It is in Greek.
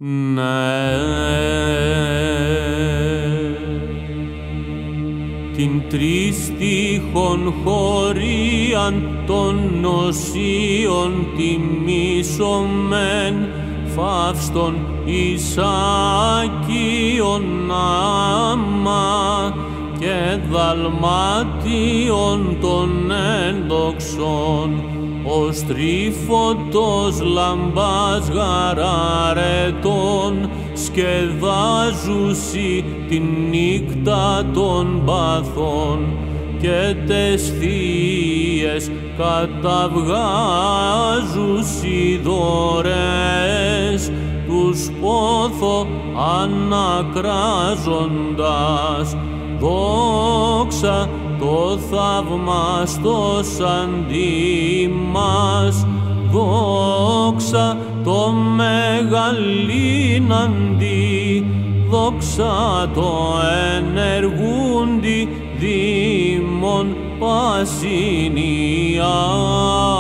Ναι, την τριστίχων χωρίαν των νοσίων τιμήσομεν, φαύστον Ισάκιον άμα και δαλμάτιον των ένδοξων, ως τρίφωτος λαμπάς γαραρετών, σκεδάζουσι την νύκτα των παθών, και τες θείες καταβγάζουσι δωρές, τους πόθο ανακράζοντας. Δόξα το θαυμαστός αντί μας, δόξα το μεγαλήν αντί, δόξα το ενεργούντι δήμον πασινιά.